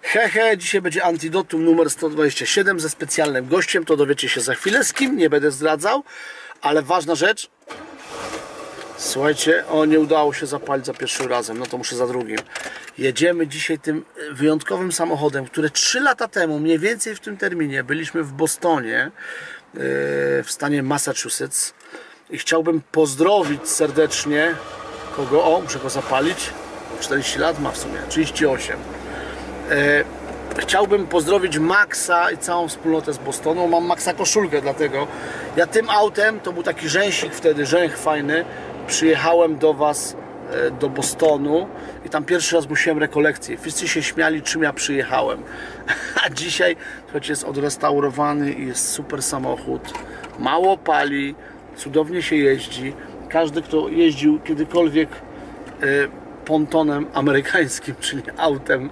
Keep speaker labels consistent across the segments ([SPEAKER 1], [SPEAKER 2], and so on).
[SPEAKER 1] Hehe, dzisiaj będzie Antidotum numer 127 ze specjalnym gościem, to dowiecie się za chwilę z kim, nie będę zdradzał, ale ważna rzecz. Słuchajcie, nie udało się zapalić za pierwszym razem, no to muszę za drugim. Jedziemy dzisiaj tym wyjątkowym samochodem, który 3 lata temu, mniej więcej w tym terminie, byliśmy w Bostonie, w stanie Massachusetts i chciałbym pozdrowić serdecznie kogo, muszę go zapalić, 40 lat ma w sumie, 38. Chciałbym pozdrowić Maxa i całą wspólnotę z Bostonu. Mam Maxa koszulkę, dlatego ja tym autem, to był taki rzęsik wtedy, rzęch fajny, przyjechałem do Was do Bostonu i tam pierwszy raz musiałem rekolekcję. Wszyscy się śmiali, czym ja przyjechałem. A dzisiaj, choć jest odrestaurowany i jest super samochód, mało pali, cudownie się jeździ. Każdy, kto jeździł kiedykolwiek pontonem amerykańskim, czyli autem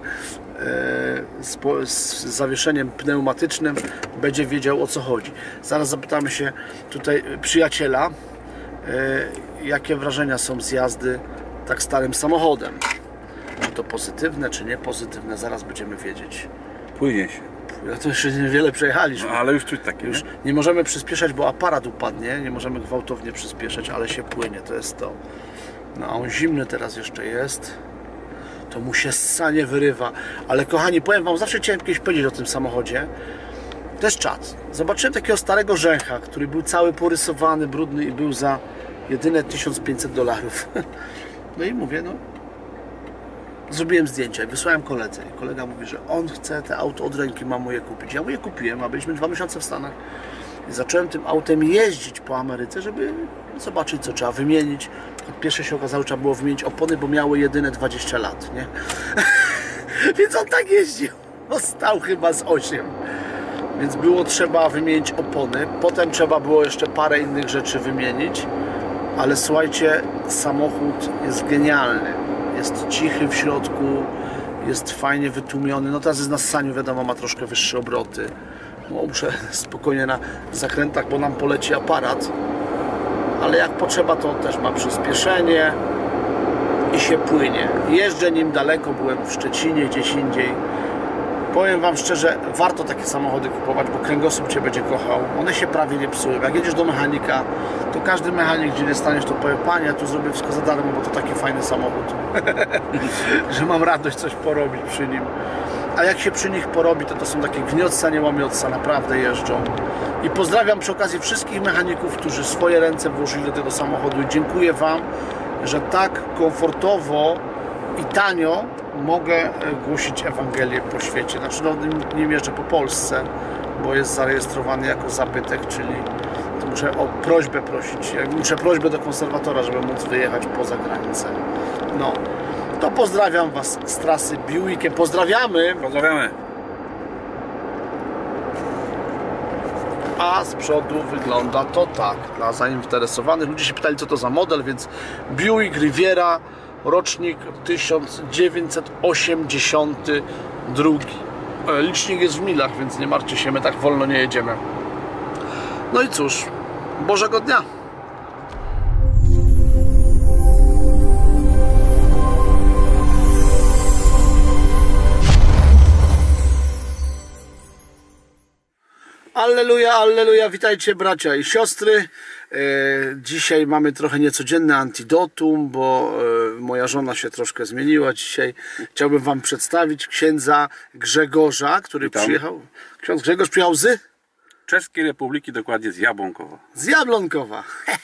[SPEAKER 1] z zawieszeniem pneumatycznym, będzie wiedział, o co chodzi. Zaraz zapytamy się tutaj przyjaciela, jakie wrażenia są z jazdy tak starym samochodem. Czy to pozytywne, czy nie pozytywne, zaraz będziemy wiedzieć.
[SPEAKER 2] Płynie się.
[SPEAKER 1] Ja to jeszcze niewiele przejechaliśmy.
[SPEAKER 2] No, ale już czuć takie.
[SPEAKER 1] Już nie możemy przyspieszać, bo aparat upadnie, nie możemy gwałtownie przyspieszać, ale się płynie, to jest to. No a on zimny teraz jeszcze jest. To mu się ssanie wyrywa. Ale kochani, powiem Wam, zawsze chciałem kiedyś powiedzieć o tym samochodzie. To jest czad. Zobaczyłem takiego starego rzęcha, który był cały porysowany, brudny i był za jedyne $1500. No i mówię, no zrobiłem zdjęcia i wysłałem koledze. I kolega mówi, że on chce te auto od ręki, mam mu je kupić. Ja mu je kupiłem, a byliśmy 2 miesiące w Stanach. I zacząłem tym autem jeździć po Ameryce, żeby zobaczyć, co trzeba wymienić. Pierwsze się okazało, że trzeba było wymienić opony, bo miały jedyne 20 lat, nie? Więc on tak jeździł. No, stał chyba z 8. Więc było trzeba wymienić opony. Potem trzeba było jeszcze parę innych rzeczy wymienić. Ale słuchajcie, samochód jest genialny. Jest cichy w środku, jest fajnie wytłumiony. No teraz jest na ssaniu, wiadomo, ma troszkę wyższe obroty. No, muszę spokojnie na zakrętach, bo nam poleci aparat. Ale jak potrzeba, to też ma przyspieszenie i się płynie. Jeżdżę nim daleko, byłem w Szczecinie, gdzieś indziej. Powiem Wam szczerze, warto takie samochody kupować, bo kręgosłup Cię będzie kochał. One się prawie nie psują. Jak jedziesz do mechanika, to każdy mechanik, gdzie nie staniesz, to powie: panie, ja tu zrobię wszystko za darmo, bo to taki fajny samochód. Że mam radość coś porobić przy nim. A jak się przy nich porobi, to są takie gniotca, nie łamiotca, naprawdę jeżdżą. I pozdrawiam przy okazji wszystkich mechaników, którzy swoje ręce włożyli do tego samochodu i dziękuję Wam, że tak komfortowo i tanio mogę głosić Ewangelię po świecie. Znaczy, no, nim jeżdżę po Polsce, bo jest zarejestrowany jako zabytek, czyli to muszę o prośbę prosić. Muszę prośbę do konserwatora, żeby móc wyjechać poza granicę. No, to pozdrawiam Was z trasy Buickiem. Pozdrawiamy!
[SPEAKER 2] Pozdrawiamy!
[SPEAKER 1] A z przodu wygląda to tak. Dla zainteresowanych, ludzie się pytali, co to za model, więc Buick Riviera, rocznik 1982. Licznik jest w milach, więc nie martwcie się, my tak wolno nie jedziemy. No i cóż, Bożego dnia! Alleluja, alleluja, witajcie bracia i siostry. Dzisiaj mamy trochę niecodzienne Antidotum, bo moja żona się troszkę zmieniła dzisiaj. Chciałbym Wam przedstawić księdza Grzegorza, który przyjechał. Ksiądz Grzegorz przyjechał z
[SPEAKER 2] Czeskiej Republiki, dokładnie z Jabłonkowa.
[SPEAKER 1] Z Jabłonkowa.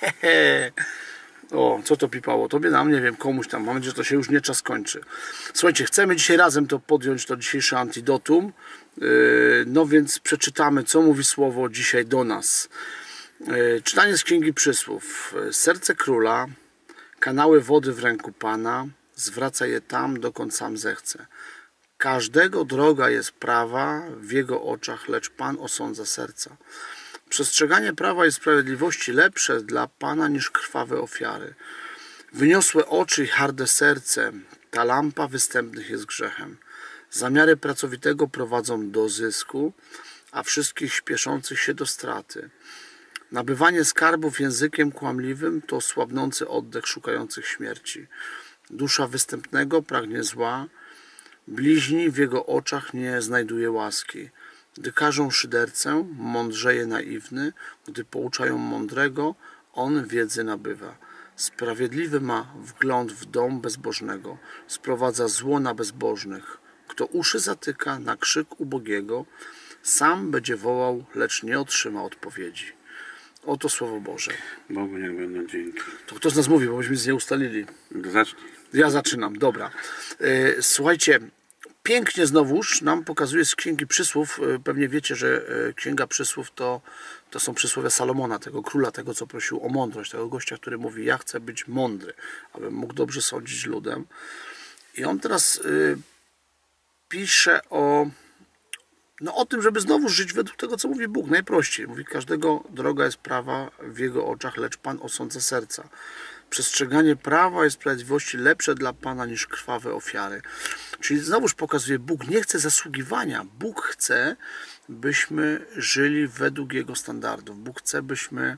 [SPEAKER 1] O, co to pipało? Tobie, nam, nie wiem, komuś tam. Mam nadzieję, że to się już nie czas kończy. Słuchajcie, chcemy dzisiaj razem to podjąć, to dzisiejsze Antidotum. No więc przeczytamy, co mówi Słowo dzisiaj do nas. Czytanie z Księgi Przysłów. Serce króla, kanały wody w ręku Pana, zwraca je tam, dokąd sam zechce. Każdego droga jest prawa w jego oczach, lecz Pan osądza serca. Przestrzeganie prawa i sprawiedliwości lepsze dla Pana niż krwawe ofiary. Wyniosłe oczy i harde serce, ta lampa występnych jest grzechem. Zamiary pracowitego prowadzą do zysku, a wszystkich śpieszących się do straty. Nabywanie skarbów językiem kłamliwym to słabnący oddech szukających śmierci. Dusza występnego pragnie zła, Bliźni w jego oczach nie znajduje łaski. Gdy karzą szydercę, mądrzeje naiwny. Gdy pouczają mądrego, on wiedzy nabywa. Sprawiedliwy ma wgląd w dom bezbożnego. Sprowadza zło na bezbożnych. Kto uszy zatyka na krzyk ubogiego, sam będzie wołał, lecz nie otrzyma odpowiedzi. Oto Słowo Boże.
[SPEAKER 2] Bogu niech będą dzięki.
[SPEAKER 1] To kto z nas mówi, bo myśmy nic nie ustalili.
[SPEAKER 2] Zacznij.
[SPEAKER 1] Ja zaczynam, dobra. Słuchajcie, pięknie znowuż nam pokazuje z Księgi Przysłów. Pewnie wiecie, że Księga Przysłów to są przysłowia Salomona, tego króla, tego co prosił o mądrość, tego gościa, który mówi, ja chcę być mądry, abym mógł dobrze sądzić ludem. I on teraz pisze o tym, żeby znowu żyć według tego, co mówi Bóg. Najprościej. Mówi, każdego droga jest prawa w jego oczach, lecz Pan osądza serca. Przestrzeganie prawa i sprawiedliwości lepsze dla Pana niż krwawe ofiary. Czyli znowuż pokazuje, Bóg nie chce zasługiwania. Bóg chce, byśmy żyli według Jego standardów. Bóg chce, byśmy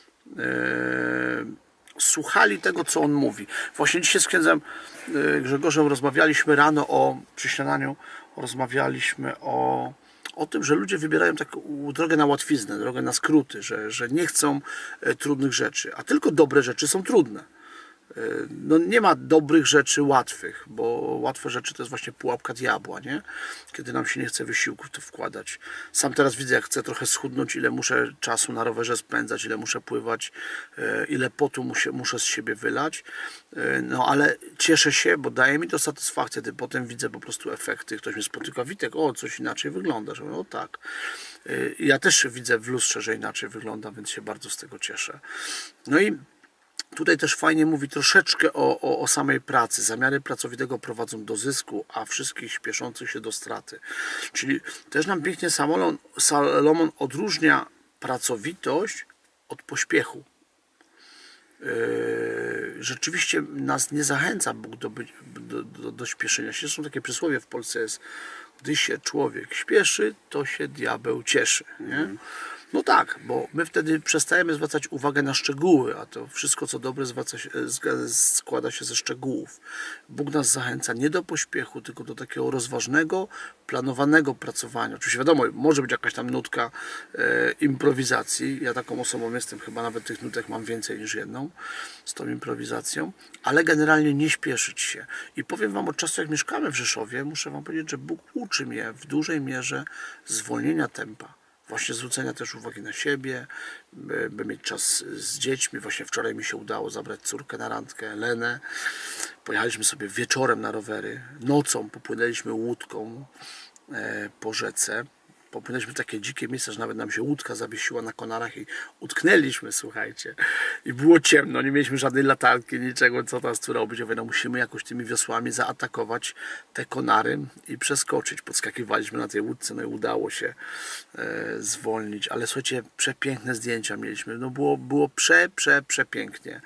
[SPEAKER 1] słuchali tego, co On mówi. Właśnie dzisiaj z księdzem Grzegorzem rozmawialiśmy rano przy śniadaniu, rozmawialiśmy o tym, że ludzie wybierają taką drogę na łatwiznę, drogę na skróty, że nie chcą trudnych rzeczy, a tylko dobre rzeczy są trudne. No nie ma dobrych rzeczy łatwych, bo łatwe rzeczy to jest właśnie pułapka diabła, nie? Kiedy nam się nie chce wysiłku w to wkładać. Sam teraz widzę, jak chcę trochę schudnąć, ile muszę czasu na rowerze spędzać, ile muszę pływać, ile potu muszę z siebie wylać. No ale cieszę się, bo daje mi to satysfakcję, gdy potem widzę po prostu efekty. Ktoś mnie spotyka, Witek, coś inaczej wyglądasz. No tak. Ja też widzę w lustrze, że inaczej wyglądam, więc się bardzo z tego cieszę. No i tutaj też fajnie mówi troszeczkę o samej pracy. Zamiary pracowitego prowadzą do zysku, a wszystkich śpieszących się do straty. Czyli też nam pięknie Salomon odróżnia pracowitość od pośpiechu. Rzeczywiście nas nie zachęca Bóg do śpieszenia się. Są takie przysłowie w Polsce jest, gdy się człowiek śpieszy, to się diabeł cieszy. Nie? No tak, bo my wtedy przestajemy zwracać uwagę na szczegóły, a to wszystko co dobre składa się ze szczegółów. Bóg nas zachęca nie do pośpiechu, tylko do takiego rozważnego, planowanego pracowania. Oczywiście wiadomo, może być jakaś tam nutka improwizacji. Ja taką osobą jestem, chyba nawet tych nutek mam więcej niż jedną z tą improwizacją, ale generalnie nie śpieszyć się. I powiem Wam, od czasu jak mieszkamy w Rzeszowie, muszę Wam powiedzieć, że Bóg uczy mnie w dużej mierze zwolnienia tempa. Właśnie zwrócenia też uwagi na siebie, by mieć czas z dziećmi. Właśnie wczoraj mi się udało zabrać córkę na randkę, Lenę. Pojechaliśmy sobie wieczorem na rowery. Nocą popłynęliśmy łódką po rzece. Popłynęliśmy w takie dzikie miejsce, że nawet nam się łódka zawiesiła na konarach i utknęliśmy, słuchajcie. I było ciemno, nie mieliśmy żadnej latarki, niczego, co teraz tu robić. Ja mówię, no musimy jakoś tymi wiosłami zaatakować te konary i przeskoczyć. Podskakiwaliśmy na tej łódce, no i udało się zwolnić. Ale słuchajcie, przepiękne zdjęcia mieliśmy. No było przepięknie.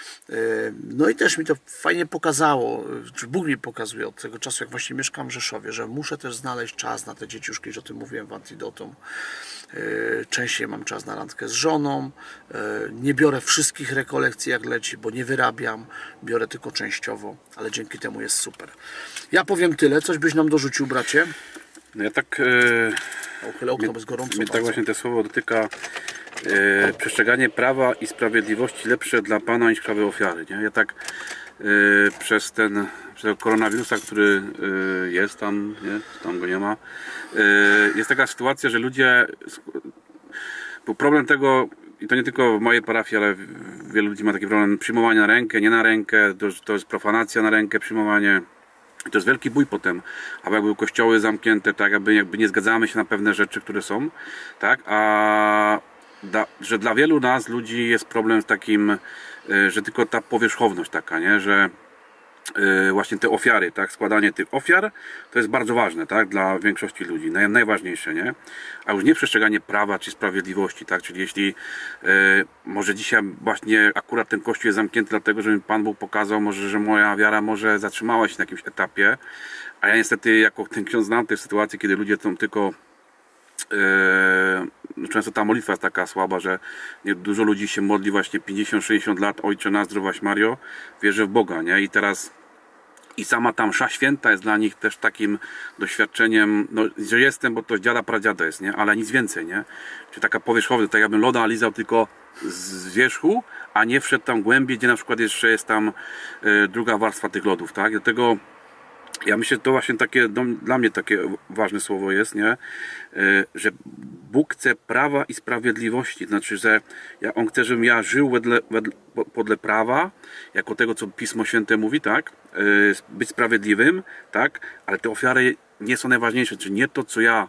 [SPEAKER 1] No i też mi to fajnie pokazało, czy Bóg mi pokazuje od tego czasu, jak właśnie mieszkam w Rzeszowie, że muszę też znaleźć czas na te dzieciuszki, już o tym mówiłem w Antidotum. Częściej mam czas na randkę z żoną, nie biorę wszystkich rekolekcji jak leci, bo nie wyrabiam, biorę tylko częściowo, ale dzięki temu jest super. Ja powiem tyle, coś byś nam dorzucił, bracie?
[SPEAKER 2] No ja tak...
[SPEAKER 1] Uchylę okno, bez gorąco.
[SPEAKER 2] Mnie tak właśnie to słowo dotyka. Przestrzeganie prawa i sprawiedliwości lepsze dla Pana niż krwawe ofiary. Nie? Ja tak przez tego koronawirusa, który jest tam, nie? Tam go nie ma, jest taka sytuacja, że ludzie, bo problem tego, i to nie tylko w mojej parafii, ale wielu ludzi ma taki problem przyjmowania na rękę, nie na rękę, to jest profanacja na rękę, przyjmowanie. I to jest wielki bój potem, albo jakby kościoły zamknięte, tak, jakby nie zgadzamy się na pewne rzeczy, które są, tak, że dla wielu nas, ludzi, jest problem z takim, że tylko ta powierzchowność taka, nie, że właśnie te ofiary, tak, składanie tych ofiar to jest bardzo ważne, tak, dla większości ludzi, najważniejsze, nie, a już nie przestrzeganie prawa czy sprawiedliwości, tak, czyli jeśli może dzisiaj właśnie akurat ten kościół jest zamknięty dlatego, że mi Pan Bóg pokazał, może, że moja wiara może zatrzymała się na jakimś etapie, a ja niestety jako ten ksiądz znam te sytuacje, kiedy ludzie są tylko często ta modlitwa jest taka słaba, że dużo ludzi się modli właśnie 50-60 lat, Ojcze nasz, zdrowaś Mario, wierzę w Boga, nie? I teraz I sama ta msza święta jest dla nich też takim doświadczeniem, no, że jestem, bo to dziada pradziada jest, nie? Ale nic więcej, nie? Czyli taka powierzchowna, tak jakbym loda lizał tylko z wierzchu, a nie wszedł tam głębiej, gdzie na przykład jeszcze jest tam druga warstwa tych lodów, tak? Dlatego ja myślę, że to właśnie takie, dla mnie takie ważne słowo jest, nie? Że Bóg chce prawa i sprawiedliwości. Znaczy, że On chce, żebym ja żył podle prawa, jako tego, co Pismo Święte mówi, tak? Być sprawiedliwym, tak? Ale te ofiary nie są najważniejsze, czyli nie to, co ja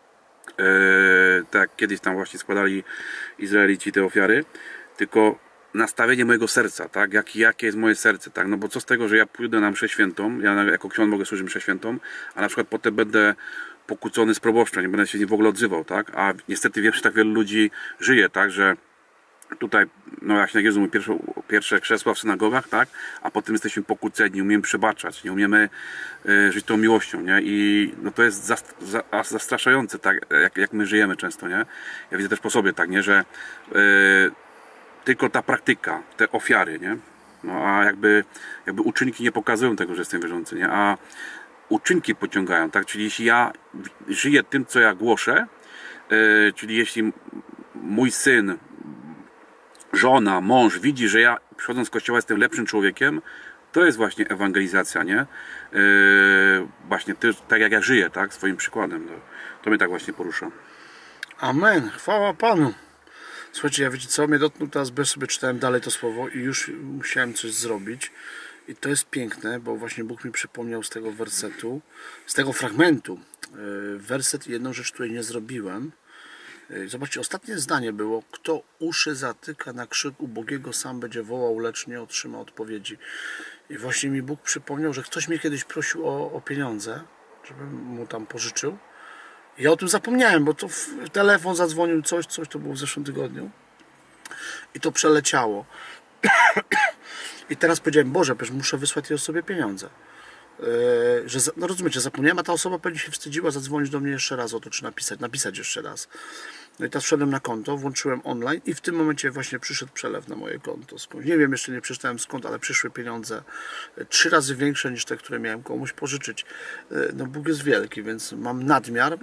[SPEAKER 2] tak kiedyś tam właśnie składali Izraelici te ofiary, tylko nastawienie mojego serca, tak? Jakie jest moje serce, tak? No bo co z tego, że ja pójdę na mszę świętą, ja jako ksiądz mogę służyć mszę świętą, a na przykład potem będę pokłócony z proboszczem, nie będę się w ogóle odzywał, tak? A niestety wiem, że tak wielu ludzi żyje, tak? Że tutaj, no jak się na mówię, pierwsze krzesła w synagogach, tak? A potem jesteśmy pokłóceni, nie umiemy przebaczać, nie umiemy żyć tą miłością, nie? I no to jest zastraszające, tak? Jak my żyjemy często, nie? Ja widzę też po sobie, tak, nie? Że tylko ta praktyka, te ofiary, nie? No a jakby uczynki nie pokazują tego, że jestem wierzący, nie? A uczynki pociągają, tak? Czyli jeśli ja żyję tym, co ja głoszę, czyli jeśli mój syn, żona, mąż widzi, że ja przychodząc z kościoła jestem lepszym człowiekiem, to jest właśnie ewangelizacja, nie? Właśnie tak jak ja żyję, tak? Swoim przykładem. To mnie tak właśnie porusza.
[SPEAKER 1] Amen, chwała Panu. Słuchajcie, ja wiecie co, mnie dotknął teraz, bez sobie czytałem dalej to słowo i już musiałem coś zrobić. I to jest piękne, bo właśnie Bóg mi przypomniał z tego wersetu, z tego fragmentu, werset i jedną rzecz, której nie zrobiłem. Zobaczcie, ostatnie zdanie było: kto uszy zatyka na krzyk ubogiego, sam będzie wołał, lecz nie otrzyma odpowiedzi. I właśnie mi Bóg przypomniał, że ktoś mnie kiedyś prosił o pieniądze, żebym mu tam pożyczył. Ja o tym zapomniałem, bo to telefon zadzwonił, coś to było w zeszłym tygodniu i to przeleciało. I teraz powiedziałem: Boże, przecież muszę wysłać tej osobie pieniądze. No rozumiecie, zapomniałem, a ta osoba pewnie się wstydziła zadzwonić do mnie jeszcze raz o to, czy napisać jeszcze raz. No i teraz wszedłem na konto, włączyłem online i w tym momencie właśnie przyszedł przelew na moje konto. Nie wiem, jeszcze nie przeczytałem skąd, ale przyszły pieniądze 3 razy większe niż te, które miałem komuś pożyczyć. No Bóg jest wielki, więc mam nadmiar.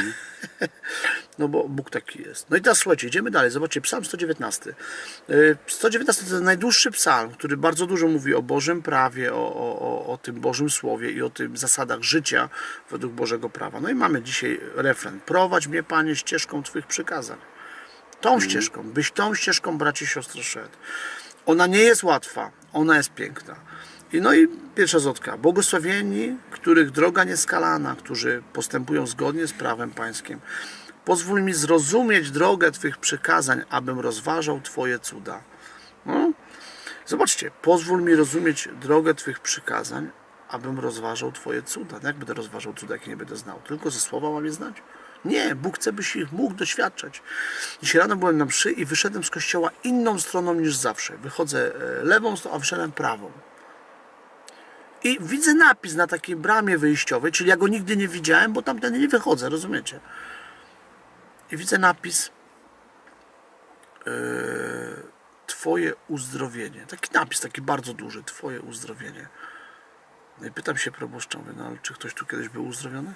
[SPEAKER 1] No bo Bóg taki jest. No i teraz słuchajcie, idziemy dalej. Zobaczcie, psalm 119. 119 to jest najdłuższy psalm, który bardzo dużo mówi o Bożym prawie, o tym Bożym Słowie i o tym zasadach życia według Bożego prawa. No i mamy dzisiaj refren: prowadź mnie, Panie, ścieżką Twych przykazań. Tą ścieżką, byś tą ścieżką, braci i siostry, szedł. Ona nie jest łatwa, ona jest piękna. No i pierwsza zwrotka: błogosławieni, których droga nieskalana, którzy postępują zgodnie z prawem Pańskim. Pozwól mi zrozumieć drogę Twych przykazań, abym rozważał Twoje cuda. No? Zobaczcie, pozwól mi rozumieć drogę Twych przykazań, abym rozważał Twoje cuda. No jak będę rozważał cuda, jak nie będę znał? Tylko ze słowa mam je znać? Nie, Bóg chce, byś ich mógł doświadczać. Dzisiaj rano byłem na mszy i wyszedłem z kościoła inną stroną niż zawsze. Wychodzę lewą stroną, a wyszedłem prawą. I widzę napis na takiej bramie wyjściowej, czyli ja go nigdy nie widziałem, bo tamtędy nie wychodzę, rozumiecie? I widzę napis Twoje uzdrowienie. Taki napis, taki bardzo duży: Twoje uzdrowienie. No i pytam się proboszcza, no ale czy ktoś tu kiedyś był uzdrowiony?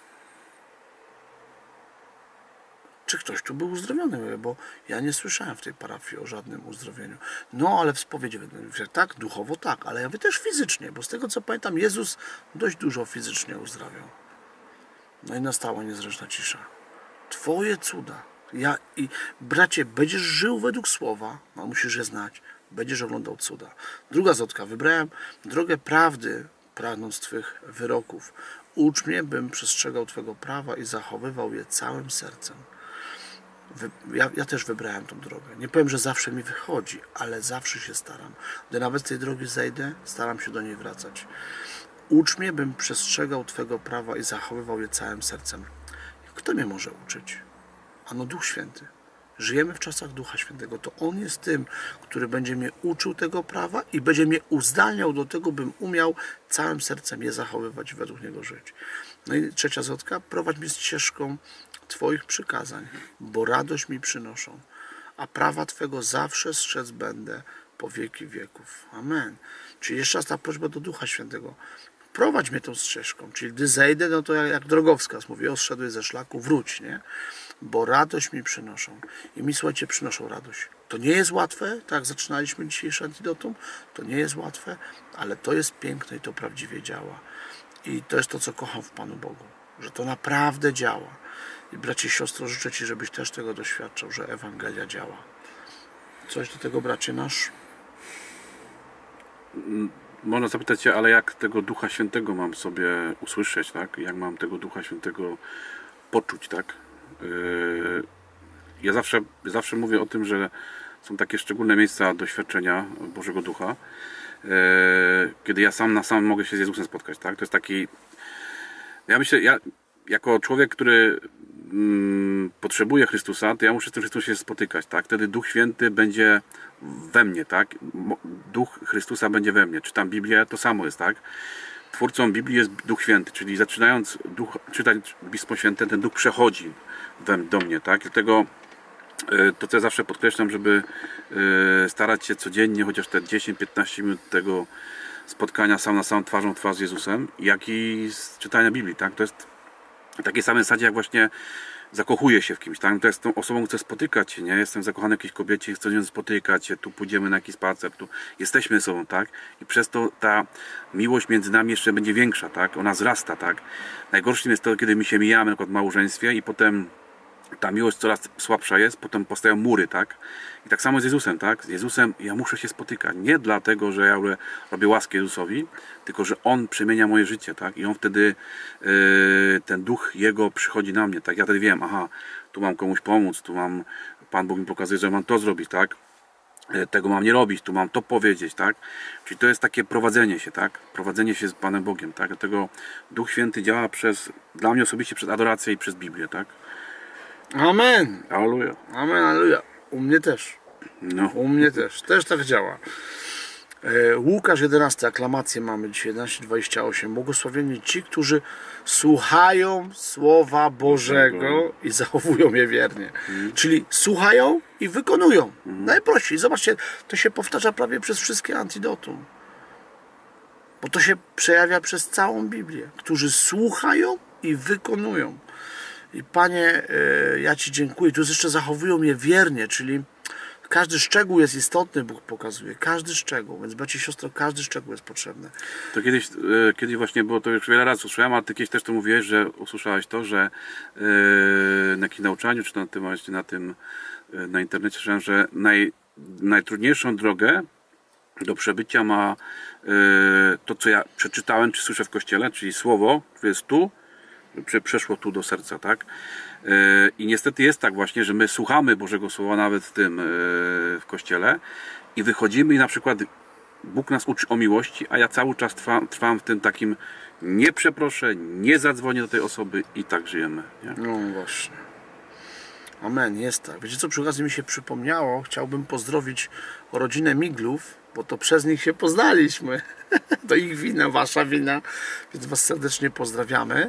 [SPEAKER 1] Czy ktoś tu był uzdrowiony? Bo ja nie słyszałem w tej parafii o żadnym uzdrowieniu. No, ale w spowiedzi, tak, duchowo tak, ale ja mówię też fizycznie, bo z tego co pamiętam, Jezus dość dużo fizycznie uzdrawiał. No i nastała niezręczna cisza. Twoje cuda. I bracie, będziesz żył według słowa, no musisz je znać, będziesz oglądał cuda. Druga zwrotka: wybrałem drogę prawdy, pragnąc Twych wyroków. Ucz mnie, bym przestrzegał Twego prawa i zachowywał je całym sercem. Ja też wybrałem tą drogę. Nie powiem, że zawsze mi wychodzi, ale zawsze się staram. Gdy nawet z tej drogi zejdę, staram się do niej wracać. Ucz mnie, bym przestrzegał Twego prawa i zachowywał je całym sercem. Kto mnie może uczyć? Ano Duch Święty. Żyjemy w czasach Ducha Świętego. To On jest tym, który będzie mnie uczył tego prawa i będzie mnie uzdalniał do tego, bym umiał całym sercem je zachowywać i według Niego żyć. No i trzecia zwrotka: prowadź mnie ścieżką Twoich przykazań, bo radość mi przynoszą, a prawa Twego zawsze strzec będę po wieki wieków. Amen. Czyli jeszcze raz ta prośba do Ducha Świętego. prowadź mnie tą ścieżką. Czyli gdy zejdę, no to jak drogowskaz mówi, zszedłeś ze szlaku, wróć, nie? Bo radość mi przynoszą. I mi, słuchajcie, przynoszą radość. To nie jest łatwe, tak jak zaczynaliśmy dzisiejsze antidotum, to nie jest łatwe, ale to jest piękne i to prawdziwie działa. I to jest to, co kocham w Panu Bogu, że to naprawdę działa. I bracie i siostro, życzę Ci, żebyś też tego doświadczał, że Ewangelia działa. Coś do tego, bracie nasz?
[SPEAKER 2] Można zapytać się, ale jak tego Ducha Świętego mam sobie usłyszeć, tak? Jak mam tego Ducha Świętego poczuć, tak? Ja zawsze mówię o tym, że są takie szczególne miejsca doświadczenia Bożego Ducha, kiedy ja sam na sam mogę się z Jezusem spotkać, tak? To jest taki... Ja myślę, ja jako człowiek, który potrzebuje Chrystusa, to ja muszę z tym Chrystusem się spotykać, tak? Wtedy Duch Święty będzie we mnie, tak? Duch Chrystusa będzie we mnie. Czytam Biblię, to samo jest, tak? Twórcą Biblii jest Duch Święty, czyli zaczynając czytać Pismo Święte, ten Duch przechodzi do mnie, tak? Dlatego to, co ja zawsze podkreślam, żeby starać się codziennie, chociaż te 10-15 minut tego spotkania sam na sam, twarzą w twarz z Jezusem, jak i z czytania Biblii, tak? To jest w takiej samej zasadzie, jak właśnie zakochuję się w kimś, tak? To jest tą osobą, chcę spotykać się, nie? Jestem zakochany w jakiejś kobiecie, chcę z nią spotykać się, tu pójdziemy na jakiś spacer, tu jesteśmy ze sobą, tak? I przez to ta miłość między nami jeszcze będzie większa, tak? Ona wzrasta, tak? Najgorszym jest to, kiedy my się mijamy, na przykład w małżeństwie i potem ta miłość coraz słabsza jest, potem powstają mury, tak? I tak samo z Jezusem, tak? Z Jezusem ja muszę się spotykać. Nie dlatego, że ja robię łaskę Jezusowi, tylko że On przemienia moje życie, tak? I On wtedy, ten duch Jego przychodzi na mnie, tak? Ja wtedy wiem, aha, tu mam komuś pomóc, tu mam, Pan Bóg mi pokazuje, że mam to zrobić, tak? Tego mam nie robić, tu mam to powiedzieć, tak? Czyli to jest takie prowadzenie się, tak? Prowadzenie się z Panem Bogiem, tak? Dlatego Duch Święty działa dla mnie osobiście przez adorację i przez Biblię, tak?
[SPEAKER 1] Amen.
[SPEAKER 2] Alleluja.
[SPEAKER 1] Amen, alleluja. U mnie też.
[SPEAKER 2] No.
[SPEAKER 1] U mnie też. Też tak działa. Łukasz 11, aklamację mamy dzisiaj, 11:28. Błogosławieni ci, którzy słuchają Słowa Bożego i zachowują je wiernie. Czyli słuchają i wykonują. Najprościej. Zobaczcie, to się powtarza prawie przez wszystkie antidotum. Bo to się przejawia przez całą Biblię. Którzy słuchają i wykonują. I Panie, ja Ci dziękuję. Tu jeszcze zachowują je wiernie, czyli każdy szczegół jest istotny, Bóg pokazuje. Każdy szczegół. Więc bracie i siostro, każdy szczegół jest potrzebny.
[SPEAKER 2] To kiedyś właśnie było, to już wiele razy usłyszałem, ale Ty kiedyś też to mówiłeś, że usłyszałeś to, że na jakimś nauczaniu, czy na internecie słyszałem, że najtrudniejszą drogę do przebycia ma to, co ja przeczytałem, czy słyszę w kościele, czyli słowo, które jest tu, przeszło tu do serca, tak? I niestety jest tak właśnie, że my słuchamy Bożego Słowa nawet w kościele i wychodzimy i na przykład Bóg nas uczy o miłości, a ja cały czas trwam w tym takim nie przeproszę, nie zadzwonię do tej osoby i tak żyjemy. Nie?
[SPEAKER 1] No właśnie. Amen, jest tak. Wiecie co, przy okazji mi się przypomniało, chciałbym pozdrowić rodzinę Miglów, bo to przez nich się poznaliśmy. To ich wina, wasza wina, więc was serdecznie pozdrawiamy.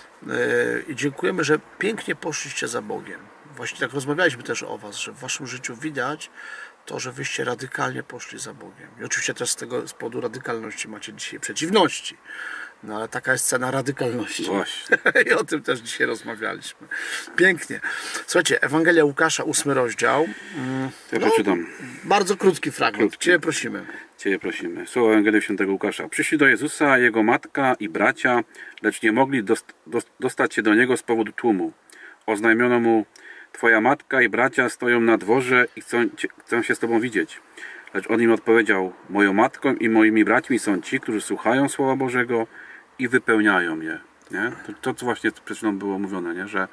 [SPEAKER 1] I dziękujemy, że pięknie poszliście za Bogiem. Właśnie tak rozmawialiśmy też o was, że w waszym życiu widać to, że wyście radykalnie poszli za Bogiem. I oczywiście też z powodu radykalności macie dzisiaj przeciwności. No ale taka jest cena radykalności.
[SPEAKER 2] Właśnie.
[SPEAKER 1] I o tym też dzisiaj rozmawialiśmy. Pięknie. Słuchajcie, Ewangelia Łukasza, 8 rozdział.
[SPEAKER 2] Ja przeczytam.
[SPEAKER 1] Bardzo krótki fragment. Ciebie prosimy.
[SPEAKER 2] Ciebie prosimy. Słowa Ewangelii Świętego Łukasza. Przyszli do Jezusa jego matka i bracia, lecz nie mogli dostać się do Niego z powodu tłumu. Oznajmiono mu: Twoja matka i bracia stoją na dworze i chcą się z Tobą widzieć. Lecz on im odpowiedział: Moją matką i moimi braćmi są ci, którzy słuchają Słowa Bożego i wypełniają je. Nie? To co właśnie przed chwilą było mówione, nie? Że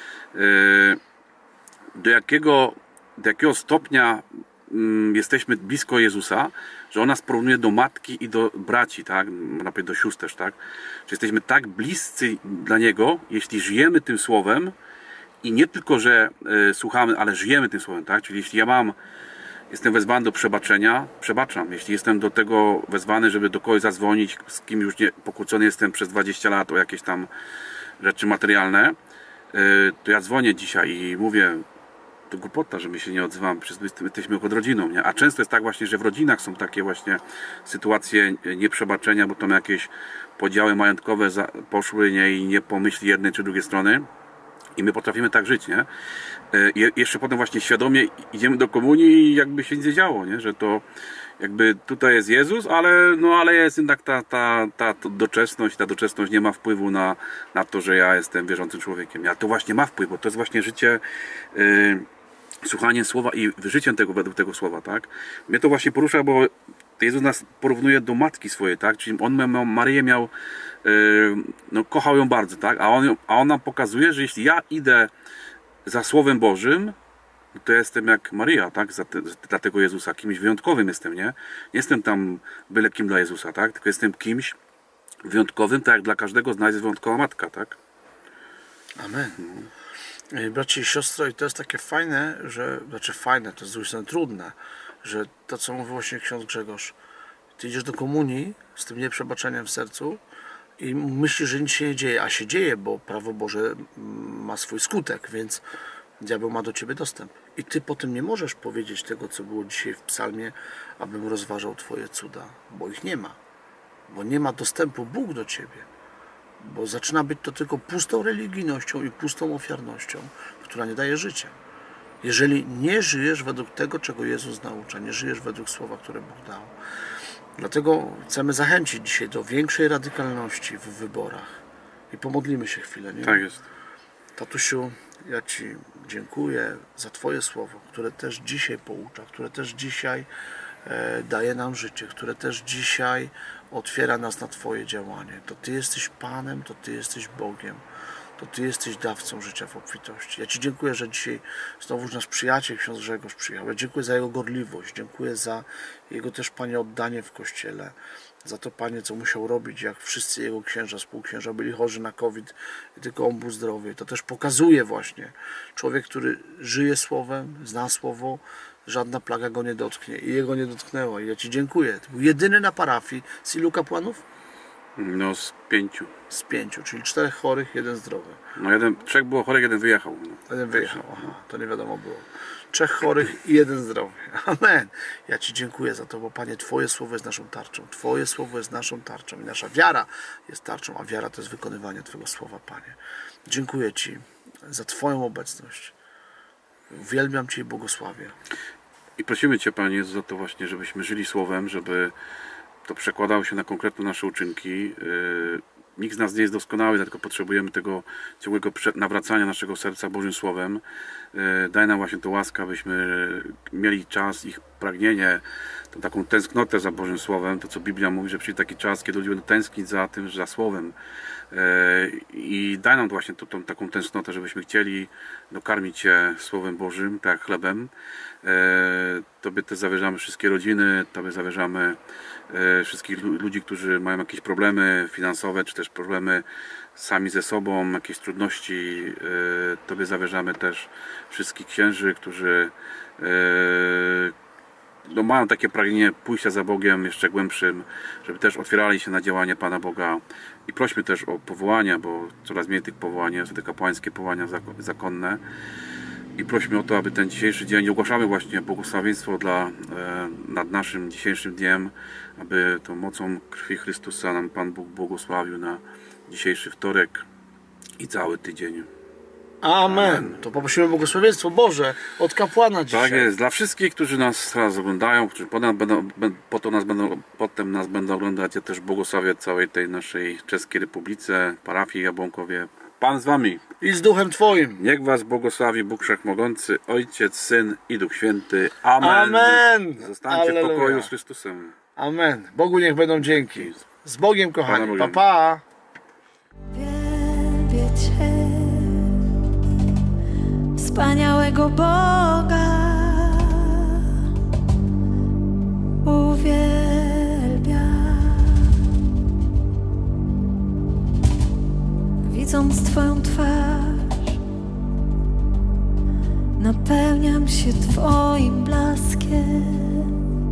[SPEAKER 2] do jakiego stopnia jesteśmy blisko Jezusa, że on nas porównuje do matki i do braci, tak? Można powiedzieć do sióstr też, tak? Że jesteśmy tak bliscy dla Niego, jeśli żyjemy tym Słowem i nie tylko, że słuchamy, ale żyjemy tym Słowem, tak? Czyli jeśli jestem wezwany do przebaczenia, przebaczam. Jeśli jestem do tego wezwany, żeby do kogoś zadzwonić, z kim już nie pokłócony jestem przez 20 lat o jakieś tam rzeczy materialne, to ja dzwonię dzisiaj i mówię: to głupota, że my się nie odzywamy, przecież my jesteśmy pod rodziną, nie? A często jest tak właśnie, że w rodzinach są takie właśnie sytuacje nieprzebaczenia, bo tam jakieś podziały majątkowe poszły, nie? I nie pomyśli jednej czy drugiej strony. I my potrafimy tak żyć, nie? Jeszcze potem właśnie świadomie idziemy do komunii i jakby się nic nie działo, nie? Że to jakby tutaj jest Jezus, ale jest jednak ta doczesność. Ta doczesność nie ma wpływu na to, że ja jestem wierzącym człowiekiem. A to właśnie ma wpływ, bo to jest właśnie życie, słuchanie słowa i życiem tego według tego słowa, tak? Mnie to właśnie porusza, bo Jezus nas porównuje do matki swojej, tak? Czyli Maryję miał, kochał ją bardzo, tak? A on nam pokazuje, że jeśli ja idę za Słowem Bożym, to jestem jak Maryja, tak? Dla tego Jezusa, kimś wyjątkowym jestem, nie? Nie jestem tam byle kim dla Jezusa, tak? Tylko jestem kimś wyjątkowym, tak jak dla każdego z nas jest wyjątkowa matka, tak?
[SPEAKER 1] Amen. Bracie i siostry, i to jest takie fajne, fajne, to jest z drugiej strony trudne, że to, co mówił właśnie ksiądz Grzegorz, ty idziesz do komunii z tym nieprzebaczeniem w sercu i myślisz, że nic się nie dzieje, a się dzieje, bo prawo Boże ma swój skutek, więc diabeł ma do ciebie dostęp. I ty potem nie możesz powiedzieć tego, co było dzisiaj w psalmie, abym rozważał twoje cuda, bo ich nie ma. Bo nie ma dostępu Bóg do ciebie. Bo zaczyna być to tylko pustą religijnością i pustą ofiarnością, która nie daje życia. Jeżeli nie żyjesz według tego, czego Jezus naucza, nie żyjesz według słowa, które Bóg dał. Dlatego chcemy zachęcić dzisiaj do większej radykalności w wyborach. I pomodlimy się chwilę, nie?
[SPEAKER 2] Tak jest.
[SPEAKER 1] Tatusiu, ja Ci dziękuję za Twoje słowo, które też dzisiaj poucza, które też dzisiaj daje nam życie, które też dzisiaj otwiera nas na Twoje działanie. To Ty jesteś Panem, to Ty jesteś Bogiem, to Ty jesteś dawcą życia w obfitości. Ja Ci dziękuję, że dzisiaj znowu nasz przyjaciel, ksiądz Grzegorz przyjechał. Ja dziękuję za jego gorliwość, dziękuję za jego też, Panie, oddanie w Kościele, za to, Panie, co musiał robić, jak wszyscy jego księża, współksięża byli chorzy na COVID i tylko on był zdrowy. To też pokazuje właśnie, człowiek, który żyje Słowem, zna Słowo, żadna plaga go nie dotknie i jego nie dotknęła. I ja Ci dziękuję. To był jedyny na parafii. Z ilu kapłanów?
[SPEAKER 2] No z 5.
[SPEAKER 1] Z 5, czyli 4 chorych, 1 zdrowy.
[SPEAKER 2] No 3 było chorych, 1 wyjechał. No.
[SPEAKER 1] 1 wyjechał, aha, to nie wiadomo było. 3 chorych i 1 zdrowy. Amen. Ja Ci dziękuję za to, bo Panie, Twoje słowo jest naszą tarczą. Twoje słowo jest naszą tarczą i nasza wiara jest tarczą, a wiara to jest wykonywanie Twojego słowa, Panie. Dziękuję Ci za Twoją obecność. Uwielbiam Cię i błogosławię.
[SPEAKER 2] I prosimy Cię, Panie Jezu, za to właśnie, żebyśmy żyli Słowem, żeby to przekładało się na konkretne nasze uczynki. Nikt z nas nie jest doskonały, dlatego potrzebujemy tego ciągłego nawracania naszego serca Bożym Słowem. Daj nam właśnie tę łaskę, abyśmy mieli czas, ich pragnienie, tą taką tęsknotę za Bożym Słowem, to co Biblia mówi, że przyjdzie taki czas, kiedy ludzie będą tęsknić za tym, za Słowem. I daj nam właśnie tą taką tęsknotę, żebyśmy chcieli dokarmić się Słowem Bożym, tak jak chlebem. Tobie też zawierzamy wszystkie rodziny, Tobie zawierzamy wszystkich ludzi, którzy mają jakieś problemy finansowe, czy też problemy sami ze sobą, jakieś trudności. Tobie zawierzamy też wszystkich księży, którzy mają takie pragnienie pójścia za Bogiem jeszcze głębszym, żeby też otwierali się na działanie Pana Boga. I prośmy też o powołania, bo coraz mniej tych powołań jest, te kapłańskie powołania zakonne. I prośmy o to, aby ten dzisiejszy dzień, ogłaszamy właśnie błogosławieństwo nad naszym dzisiejszym dniem, aby tą mocą krwi Chrystusa nam Pan Bóg błogosławił na dzisiejszy wtorek i cały tydzień.
[SPEAKER 1] Amen. To poprosimy błogosławieństwo Boże od kapłana dzisiaj.
[SPEAKER 2] Tak jest. Dla wszystkich, którzy nas teraz oglądają, którzy potem nas będą oglądać, ja też błogosławię całej tej naszej Czeskiej Republice, parafii Jabłonkowie. Pan z Wami.
[SPEAKER 1] I z Duchem Twoim.
[SPEAKER 2] Niech Was błogosławi Bóg Wszechmogący, Ojciec, Syn i Duch Święty. Amen.
[SPEAKER 1] Amen.
[SPEAKER 2] Zostańcie w pokoju z Chrystusem.
[SPEAKER 1] Amen. Bogu niech będą dzięki. Z Bogiem, kochani. Pa, pa.
[SPEAKER 3] Wielbię Cię, wspaniałego Boga. Widząc Twoją twarz, napełniam się Twoim blaskiem.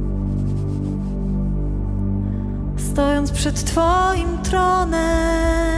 [SPEAKER 3] Stojąc przed Twoim tronem,